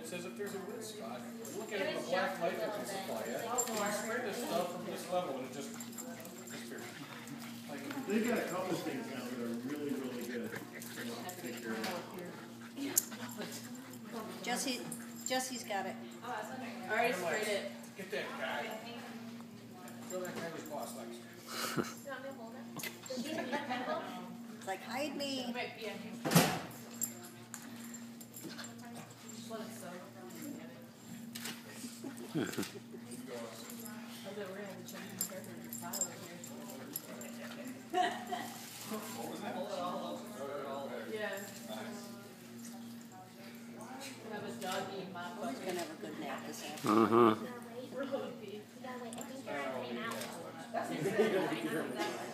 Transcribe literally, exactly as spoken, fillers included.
says if there's a wood spot, look at it with a black light that can supply it. You spray this stuff from this level and it just disappears. Like, they've got a couple things now that are really, really good. Take care of that. Jesse, Jesse's got it. I already sprayed it. Get that guy. Throw that guy in his boss legs. It's like, hide me. Wait, yeah. Just let it soak. Yeah. Have his dog eat my He's puppy. gonna have a good nap this afternoon. Mm-hmm. Really? I think you're on timeout.